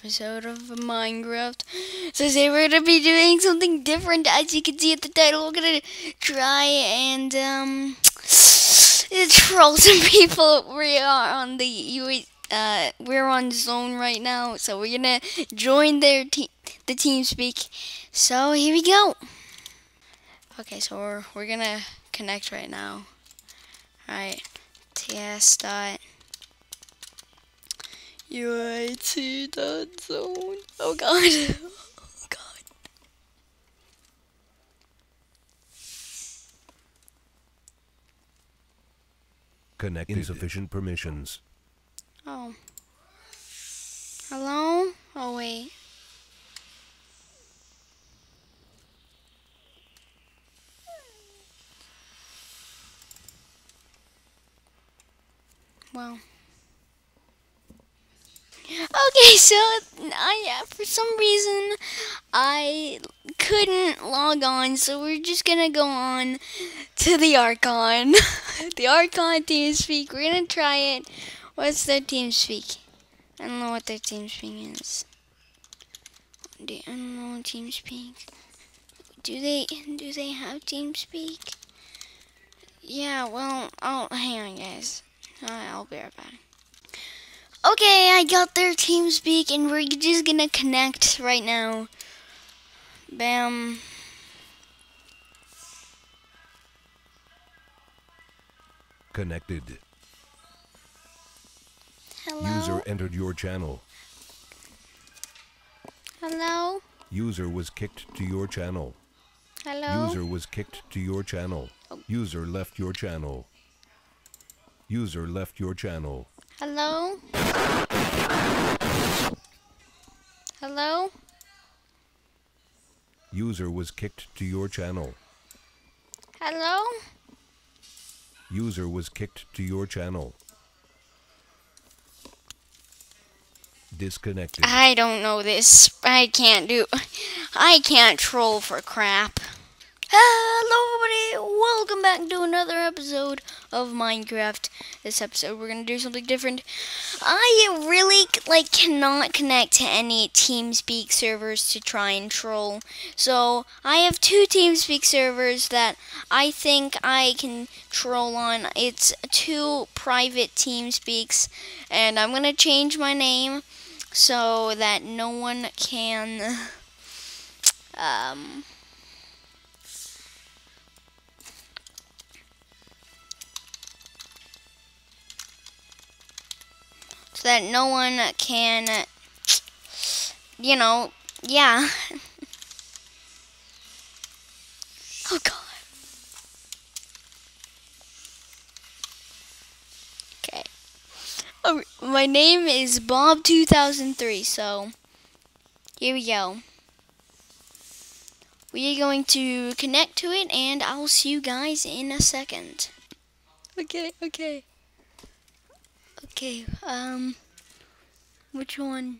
episode of Minecraft. So today we're gonna be doing something different. As you can see at the title, we're gonna try and troll some people. We are on we're on Zone right now, so we're gonna join the TeamSpeak. So here we go. Okay, so we're gonna connect right now. All right, ts.uit.zone. Oh god. Oh god. Connect insufficient permissions. Oh. Hello? Oh wait. Well. Okay, so for some reason I couldn't log on, so we're just gonna go on to the Archon. The Archon TeamSpeak. We're gonna try it. What's their TeamSpeak? I don't know what their TeamSpeak is. I don't know TeamSpeak. Do they have TeamSpeak? Yeah, well, hang on guys. I'll be right back. Okay, I got their TeamSpeak and we're just gonna connect right now. Bam. Connected. Hello? User entered your channel. Hello? User was kicked to your channel. Hello? User was kicked to your channel. User left your channel. User left your channel. Hello? Hello? User was kicked to your channel. Hello? User was kicked to your channel. Disconnected. I don't know this. I can't troll for crap. Hello everybody, welcome back to another episode of Minecraft. This episode we're gonna do something different. I really cannot connect to any TeamSpeak servers to try and troll. So I have two TeamSpeak servers that I think I can troll on. It's two private TeamSpeaks, and I'm gonna change my name so that no one can so that no one can, yeah. Oh god. Okay. Oh, my name is Bob2003, so here we go. We are going to connect to it, and I'll see you guys in a second. Okay. Okay, which one?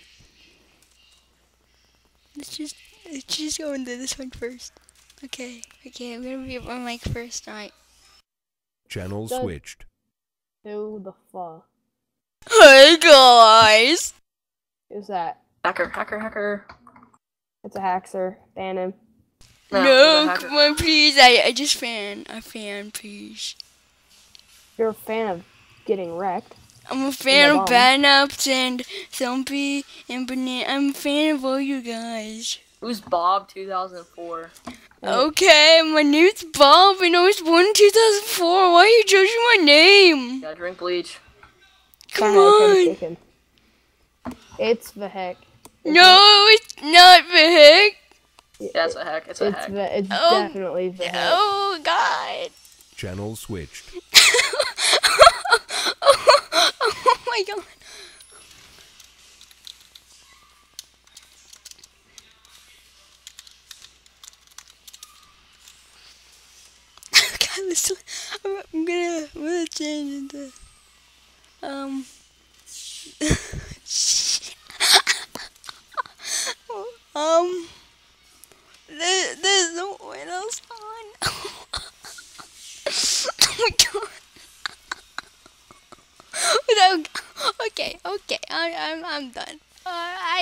Let's just go into this one first. Okay, I'm gonna mute my mic first, alright. Channel switched. Who the fuck Hey guys! is that? Hacker. It's a hacker. Ban him. No, come on, please. I fan, please. You're a fan of getting wrecked. I'm a fan of Banaps and Thumpy and Banana. I'm a fan of all you guys. Who's Bob 2004? Okay, my name's Bob and I was born in 2004. Why are you judging my name? Gotta drink bleach. Come on. It's the heck. No, it's not the heck. Yeah, it's a heck. It's a heck. It's definitely the heck. Oh, God. Channel switched. Oh, my God. God, listen. I'm gonna change it to, there's no one else on. Oh my god. Okay, I'm done.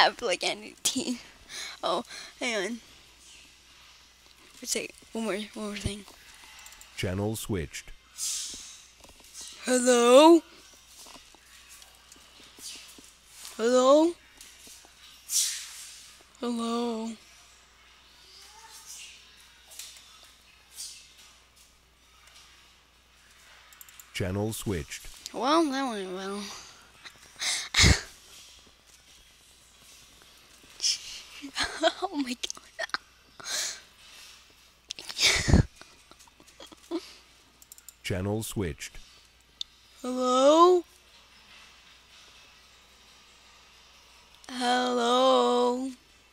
have like any team. Oh, hang on. Let's say one more thing. Channel switched. Hello? Hello? Hello? Channel switched. Well, that went well. Oh my god. Channel switched. Hello? Hello?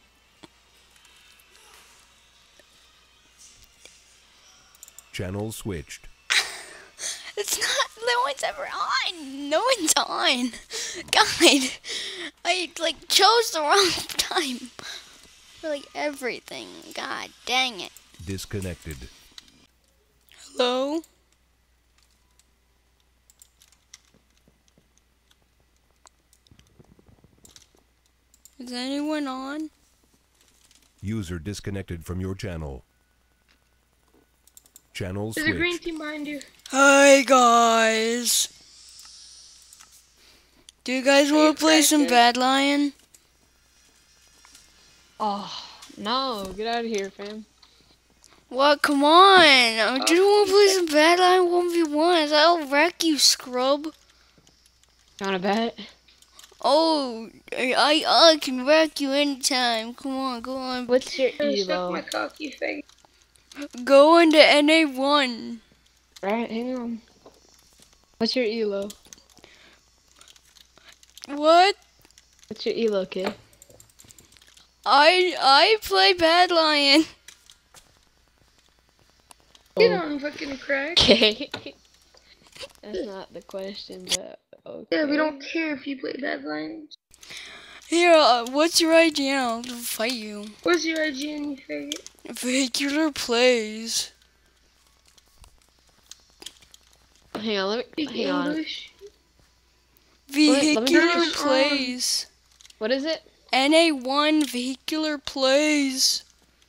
Channel switched. It's not, no one's ever on. No one's on. God, I like chose the wrong time for like everything. God dang it. Disconnected. Hello? Is anyone on? User disconnected from your channel. Channel There's a green switched. team behind you. Hi guys. Do you guys want to play some Bad Lion? Oh, no. Get out of here, fam. What? Come on. I just want to play some Bad Lion 1v1s. I'll wreck you, scrub. You want to bet? Oh, I can wreck you anytime. Come on, go on. What's your Suck my elo? cock, you faggot. Go into NA1. Right, hang on. What's your elo? What? What's your elo, kid? I play Bad Lion. Get on fucking crack. Okay. That's not the question, but okay. Yeah, we don't care if you play bad lines. Here, what's your ID? I'll fight you. What's your IGN, you faggot? Vehicular plays. Hang on, Speak hang on. English. Vehicular turn it on. plays. What is it? NA1 vehicular plays.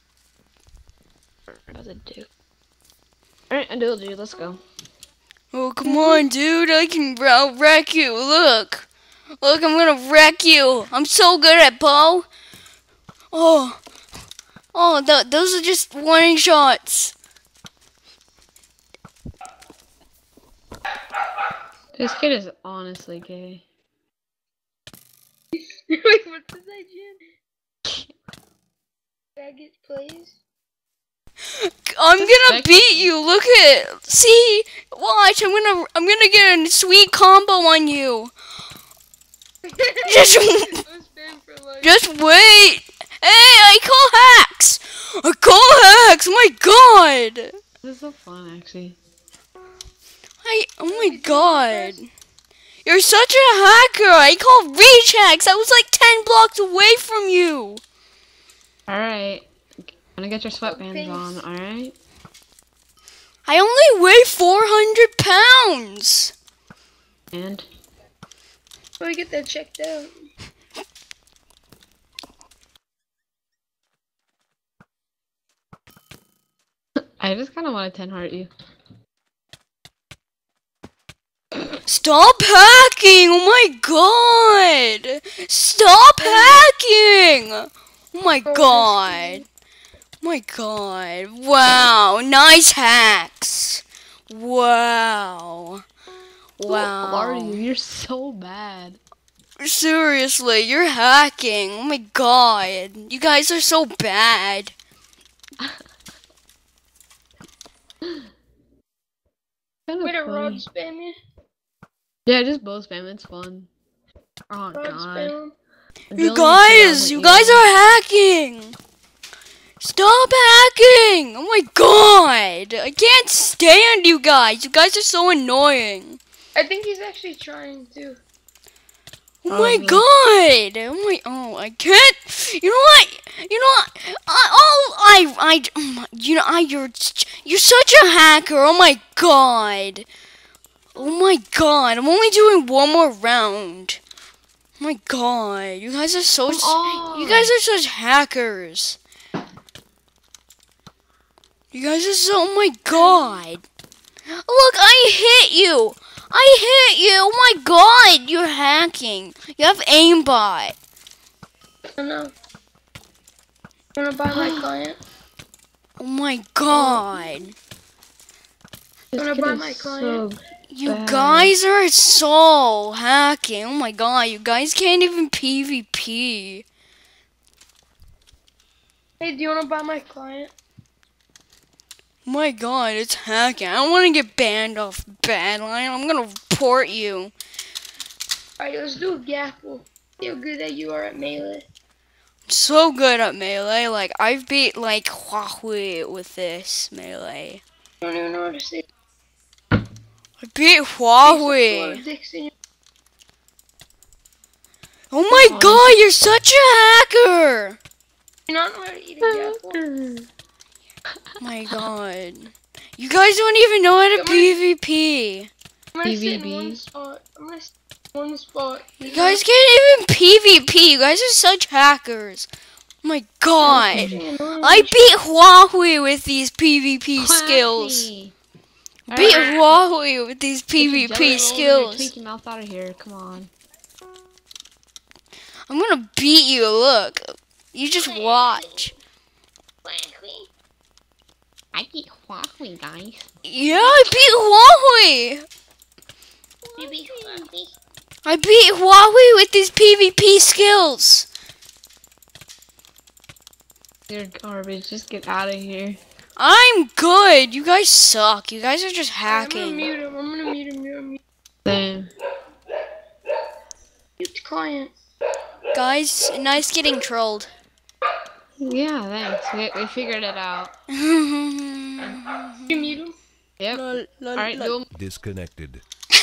What does it do? Alright, I do, dude. Let's go. Oh, come on, dude. I'll wreck you. Look, I'm gonna wreck you. I'm so good at bow. Oh, those are just warning shots. This kid is honestly gay. Wait, what's his IGN? Faggot plays. I'm gonna beat you. Look at, see, watch. I'm gonna get a sweet combo on you. Just wait. Hey, I call hacks. Oh my god. This is so fun, actually. Oh my god. You're such a hacker. I call reach hacks. I was like 10 blocks away from you. Alright. Gonna get your sweatbands on, alright? I only weigh 400 pounds. And? Let me get that checked out. I just kinda wanna 10 heart you. Stop hacking. Oh my god. Stop hacking. Oh my god. Oh my god. Wow. Nice hacks. Wow. Who are you? Wow. You're so bad. Seriously, you're hacking. Oh my god. You guys are so bad. Kinda Wait, a rod funny. spam you? Yeah, just bow spam, it's fun. Oh Rod god. spam. You guys are hacking. Stop hacking. Oh my god. I can't stand you guys. You guys are so annoying. I think he's actually trying to. Oh my god! Oh, I can't. You know what? You're such a hacker. Oh my god. Oh my god. I'm only doing one more round. Oh My God, you guys are so Come on. you guys are such hackers. You guys are so, oh my God. Look, I hit you. I hit you. Oh my God, you're hacking. You have aimbot. Oh no. Wanna buy my client? Oh my God. This Wanna kid buy is my client? so You bad. guys are so hacking. Oh my God, you guys can't even PvP. Hey, do you wanna buy my client? Oh my God, it's hacking. I don't want to get banned off Badline. I'm gonna report you. Alright, let's do a gaffle. See how good that you are at melee. I'm so good at melee. Like, I've beat, like, Huawei with this melee. I don't even know what to say. I beat Huawei. Dixon. Oh my God, you're such a hacker. You don't know how to eat a gaffle? Oh my God. You guys don't even know how to Come on. PvP. I'm gonna sit in PvP. one spot. I'm gonna sit in one spot. You guys can't even PvP. You guys are such hackers. Oh my God. I beat Huawei with these PvP skills. Quacky. Beat Alright. Huawei with these Get your jelly PvP roll and your skills. tweaky mouth out of here. Come on. I'm gonna beat you. Look. You just watch. I beat Huawei, guys. Yeah, I beat Huawei. I beat Huawei with these PvP skills. You're garbage. Just get out of here. I'm good. You guys suck. You guys are just I'm gonna hacking. mute him. I'm gonna mute him. You're mute. Same. Mute the client. Guys, nice getting trolled. Yeah, thanks. We figured it out. You mute him. Yep. Alright, do Disconnected.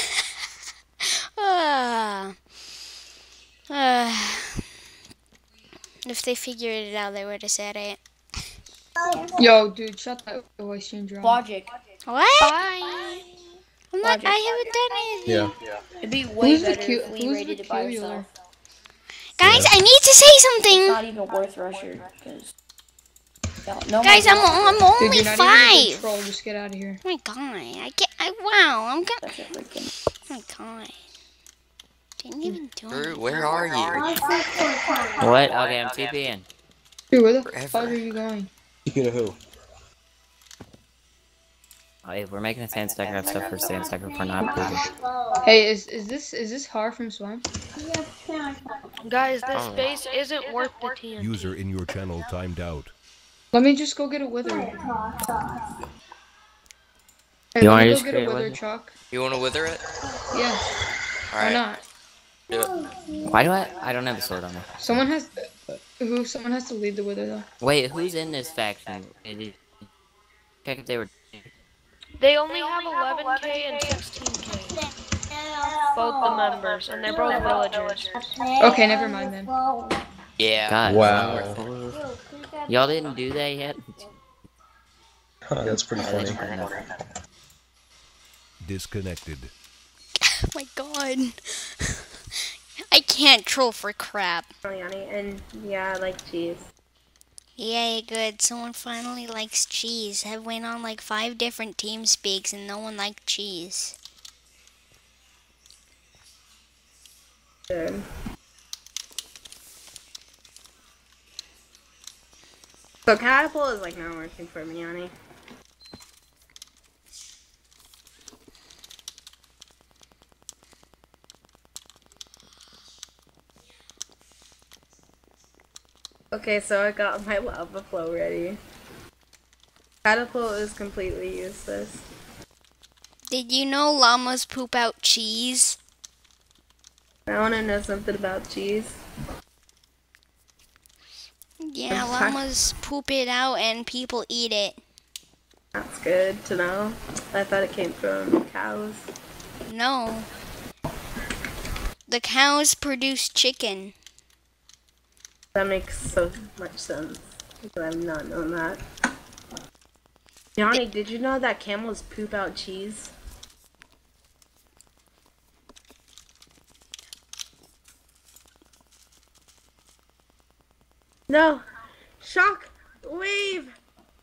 If they figured it out, they would have said it. Yo, dude, shut that voice changer off. Logic. What? Bye. I'm not, I haven't done anything. Yeah. It'd be way Who's the better cute? if we Who's rated the it by cuter? ourselves. Guys, I need to say It's something. not even worth Rusher, because... No Guys, I'm Dude, only you're not even a good 5. troll. Just get out of here. Oh my God, wow, I'm gonna, That's a freaking... oh my God. Didn't even do it. Where are you? What? Okay, I'm TPing. Dude, where the Forever. fuck are you going? You know who? Oh, hey, we're making a sand stacker of stuff for sand stacker for not moving. Hey, is this Har from Swamp? Guys, this Oh. base isn't worth the TNT. User in your channel timed out. Let me just go get a wither. Hey, You let wanna me just go get create a a wither, wither? Chuck? You want to wither it? Yeah. Why Alright. not? Do it. Why do I don't have a sword on me. Someone has to lead the wither though. Wait, who's in this faction? Check if they were. They only have 11k and 16k. Both the members, and they're both villagers. Okay, never mind then. Yeah. God. Wow. Y'all didn't do that yet? That's pretty funny. Disconnected. Oh my God. I can't troll for crap. And yeah, I like cheese. Yay, good. Someone finally likes cheese. I went on like 5 different team speaks and no one liked cheese. Good. So catapult is like not working for me, honey. Okay, so I got my lava flow ready. Catapult is completely useless. Did you know llamas poop out cheese? I want to know something about cheese. Yeah, llamas poop it out and people eat it. That's good to know. I thought it came from cows. No. The cows produce chicken. That makes so much sense. But I've not known that. Johnny, did you know that camels poop out cheese? No. Shock wave.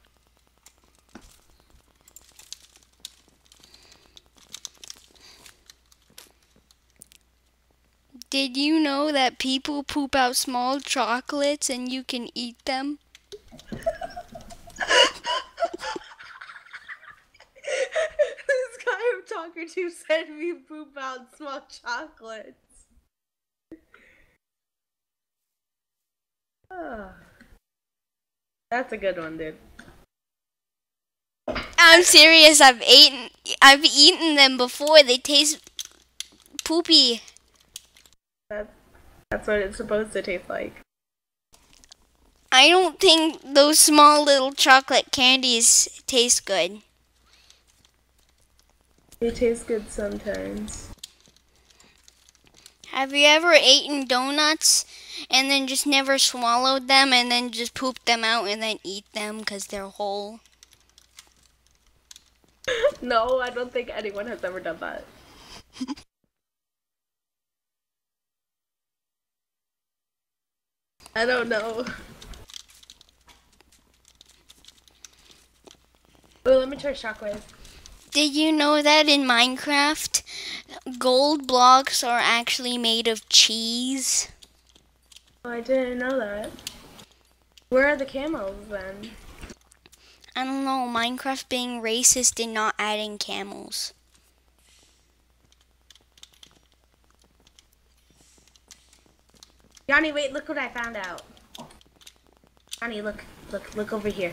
Did you know that people poop out small chocolates and you can eat them? This guy I'm talking to said we poop out small chocolates. Oh. That's a good one, dude. I'm serious. I've eaten them before. They taste poopy. That's what it's supposed to taste like. I don't think those small little chocolate candies taste good. They taste good sometimes. Have you ever eaten donuts and then just never swallowed them and then just pooped them out and then eat them because they're whole? No, I don't think anyone has ever done that. I don't know. Oh, let me try Shockwave. Did you know that in Minecraft, gold blocks are actually made of cheese? Oh, I didn't know that. Where are the camels then? I don't know, Minecraft being racist did not add in camels. Johnny, wait, look what I found out. Johnny, look over here.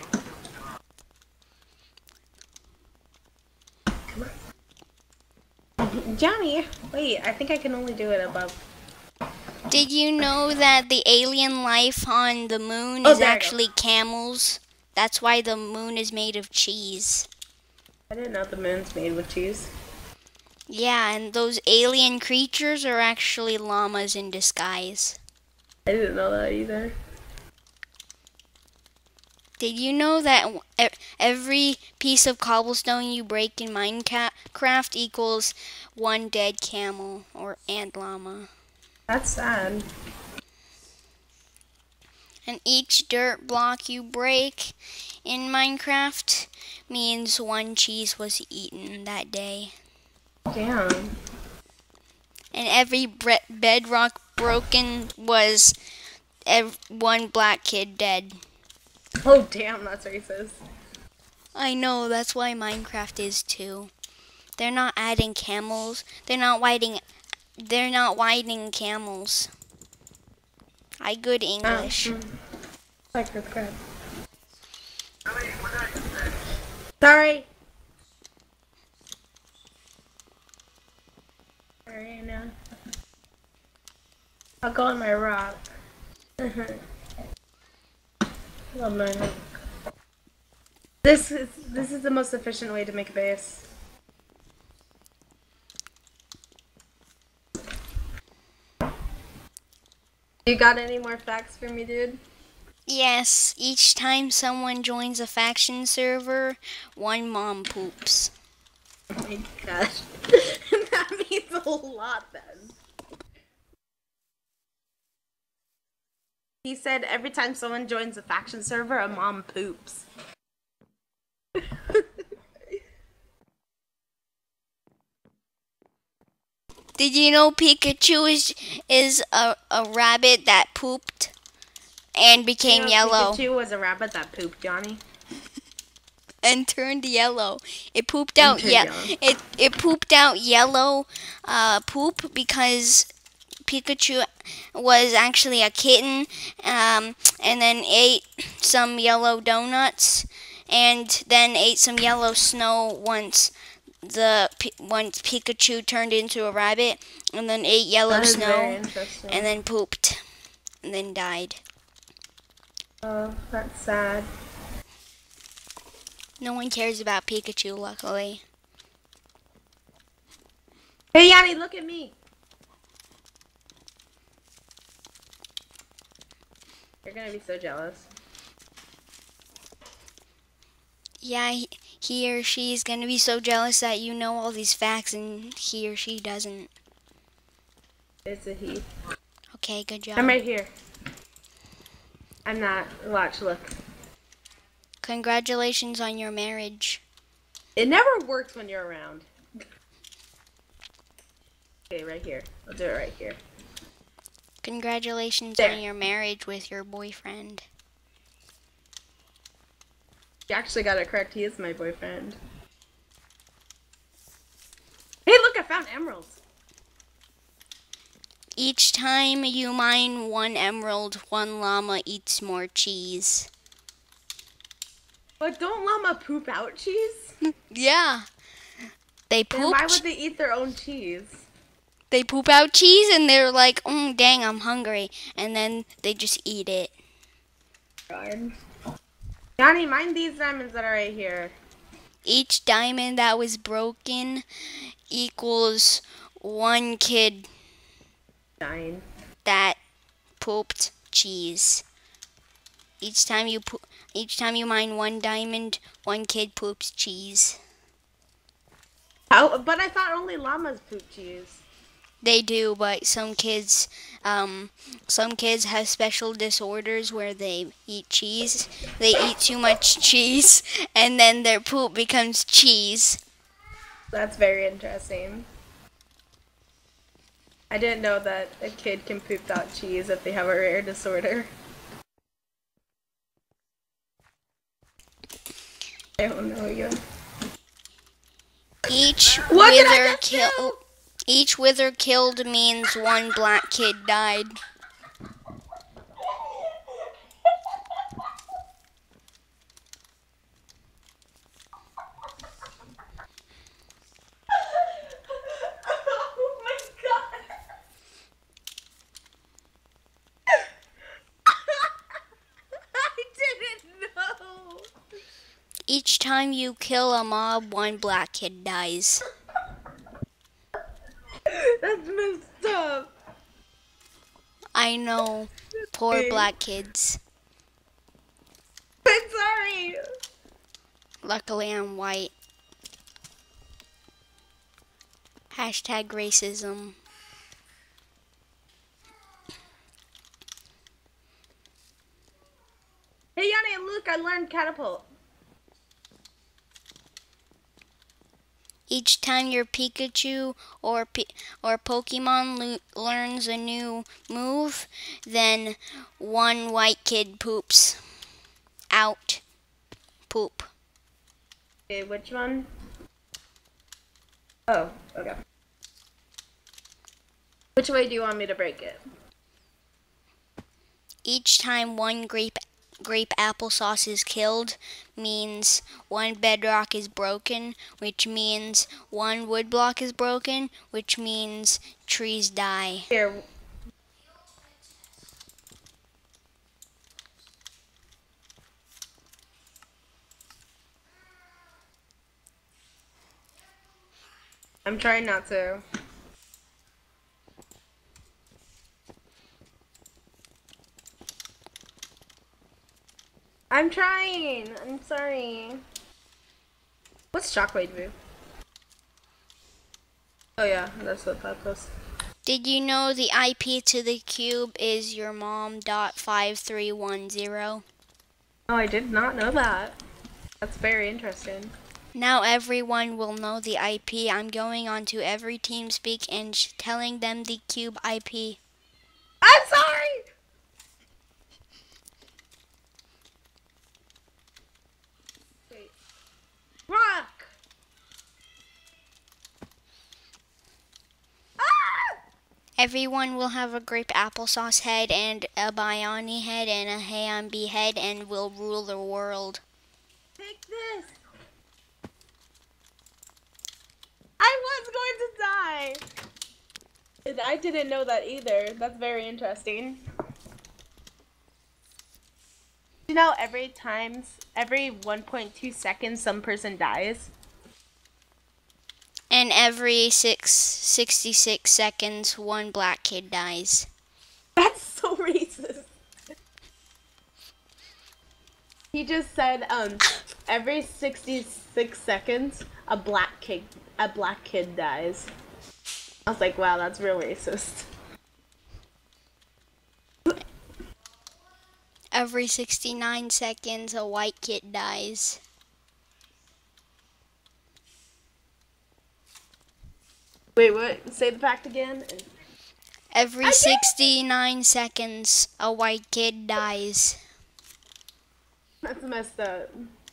Come on. Johnny, wait, I think I can only do it above. Did you know that the alien life on the moon Oh, is there I go. actually camels? That's why the moon is made of cheese. I didn't know the moon's made with cheese. Yeah, and those alien creatures are actually llamas in disguise. I didn't know that either. Did you know that every piece of cobblestone you break in Minecraft equals one dead camel and llama? That's sad. And each dirt block you break in Minecraft means one cheese was eaten that day. Damn. And every bedrock broken was one black kid dead. Oh damn, that's racist. I know, that's why Minecraft is too. They're not adding camels. They're not widening camels. I good English. Like her crap. Sorry. Alright, now. I'll go on my rock. Love my rock. This is the most efficient way to make a base. You got any more facts for me, dude? Yes, each time someone joins a faction server, one mom poops. Oh my gosh. That means a lot then. He said every time someone joins a faction server, a mom poops. Did you know Pikachu is a rabbit that pooped and became yellow? Pikachu was a rabbit that pooped, Johnny. And turned yellow. It pooped out it pooped out yellow poop because Pikachu was actually a kitten and then ate some yellow donuts and then ate some yellow snow once Pikachu turned into a rabbit and then ate yellow snow and then pooped and then died. Oh, that's sad. No one cares about Pikachu, luckily. Hey Yanni, look at me. You're gonna be so jealous. Yeah, he or she is gonna be so jealous that you know all these facts and he or she doesn't. It's a he. Okay, good job. I'm right here. I'm not. Watch, look. Congratulations on your marriage. It never works when you're around. Okay, right here. I'll do it right here. Congratulations There. on your marriage with your boyfriend. You actually got it correct. He is my boyfriend. Hey, look! I found emeralds. Each time you mine 1 emerald, 1 llama eats more cheese. But don't llama poop out cheese? Yeah. They Then poop. why would they eat their own cheese? They poop out cheese and they're like, dang, I'm hungry. And then they just eat it. God. Johnny, mind these diamonds that are right here. Each diamond that was broken equals 1 kid Dying. that pooped cheese. Each time you mine 1 diamond, 1 kid poops cheese. How? But I thought only llamas poop cheese. They do, but some kids have special disorders where they eat cheese. They eat too much cheese, and then their poop becomes cheese. That's very interesting. I didn't know that a kid can poop out cheese if they have a rare disorder. I don't know you. Each What did I wither just kill. do? Each wither killed means 1 black kid died. Oh my god! I didn't know! Each time you kill a mob, 1 black kid dies. That's messed up! I know. Poor black kids. I'm sorry! Luckily, I'm white. Hashtag racism. Hey Yanni, look, I learned catapult. Each time your Pikachu or Pokemon learns a new move, then 1 white kid poops out. Poop. Okay, which one? Oh, okay. Which way do you want me to break it? Each time 1 grape applesauce is killed means 1 bedrock is broken, which means 1 wood block is broken, which means trees die. Here. I'm trying not to. I'm trying. I'm sorry. What's shockwave move? Oh yeah, that's what that was. Did you know the IP to the cube is your mom.5310? Oh, I did not know that. That's very interesting. Now everyone will know the IP. I'm going on to every TeamSpeak and telling them the cube IP. I'm sorry! Wait. Rock! Ah! Everyone will have a grape applesauce head and a Biony head and a Hey I'm B head and will rule the world. Take this! I was going to die! And I didn't know that either. That's very interesting. You know, every 1.2 seconds some person dies? And every 66 seconds, 1 black kid dies. That's so racist. He just said, every 66 seconds, a black kid dies. I was like, wow, that's real racist. Every 69 seconds, a white kid dies. Wait, what? Say the fact again. Every 69 seconds, a white kid dies. That's messed up.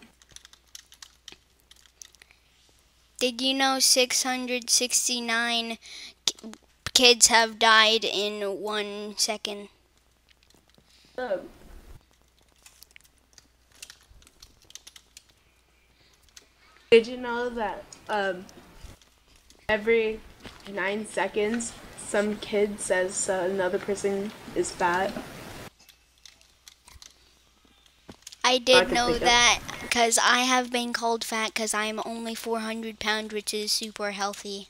Did you know 669 kids have died in 1 second? Did you know that every 9 seconds some kid says another person is fat? I I did can know think of- that because I have been called fat because I'm only 400 pounds, which is super healthy.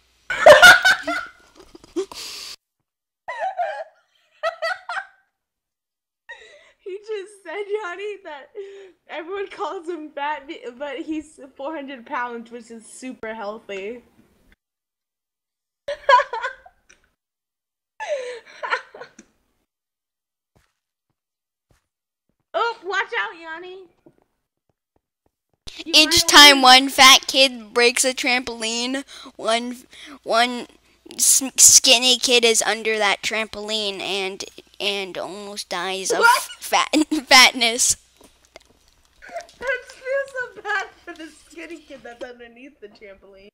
He just said, Yanni, that everyone calls him fat, but he's 400 pounds, which is super healthy. Oh, watch out, Yanni. You Each might time lose. one fat kid breaks a trampoline, one skinny kid is under that trampoline and almost dies of What? fatness. That feels so bad for the skinny kid that's underneath the trampoline.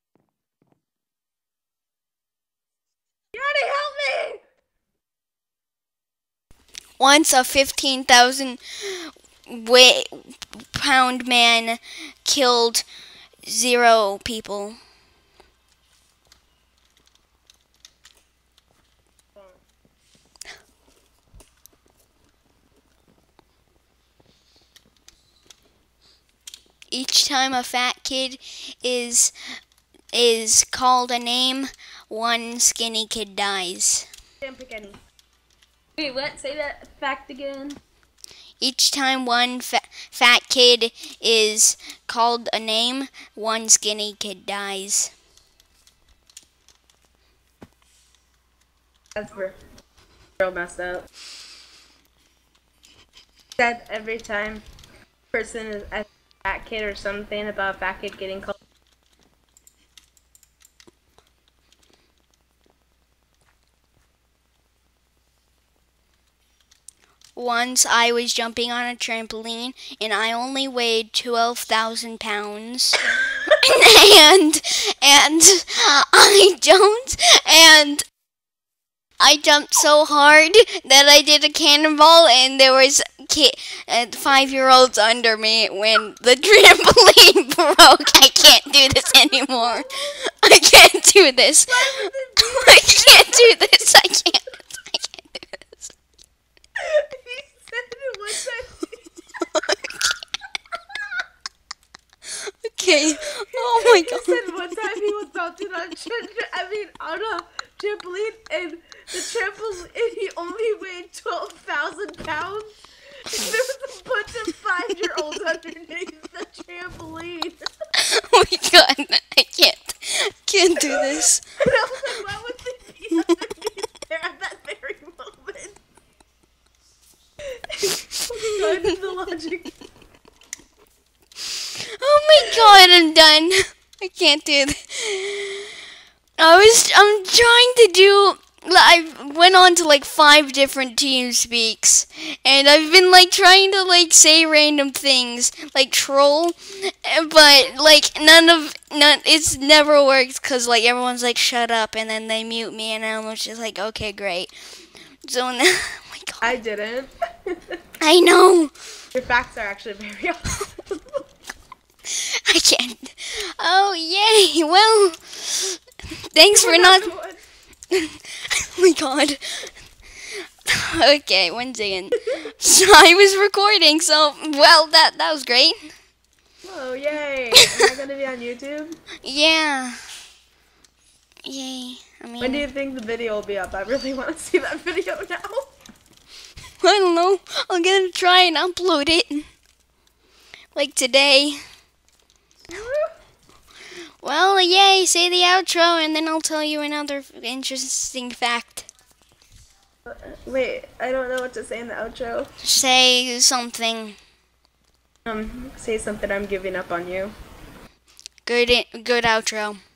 Yanni, help me! Once a 15,000 pound man killed 0 people. Each time a fat kid is called a name, one skinny kid dies. Didn't pick any. Wait, what? Say that fact again. Each time one fat kid is called a name, one skinny kid dies. That's real messed up. Said every time person is a fat kid or something about a fat kid getting called. Once I was jumping on a trampoline and I only weighed 12,000 pounds. and I jumped so hard that I did a cannonball and there was 5-year-olds under me when the trampoline broke. I can't do this anymore. I can't do this. I can't do this. I can't do this. He said it one time. Okay. Oh my He god. said one time he was bouncing on on a trampoline and the trampoline and he only weighed 12,000 pounds. And there was a bunch of 5-year-olds underneath the trampoline. Oh my god. I can't do this. And I was like, why would they be underneath there at that very moment? Oh my god, the logic. Oh my god, I'm done. I can't do this. I'm trying to do, I went on to like 5 different team speaks, and I've been like trying to like say random things, like troll, but like it's never worked because like everyone's like shut up and then they mute me and I'm just like, okay, great. So now, oh my god. I didn't. I know. Your facts are actually very awesome. I can't. Oh, yay. Well, thanks for not. Oh my god. Okay, 1 second. So I was recording, so, well, that was great. Oh, yay. Am I going to be on YouTube? Yeah. Yay. I mean, When do you think the video will be up? I really want to see that video now. I don't know. I'm gonna try and upload it. Like today. Well, yay, say the outro and then I'll tell you another interesting fact. Wait, I don't know what to say in the outro. Say something. Say something. I'm giving up on you. Good outro.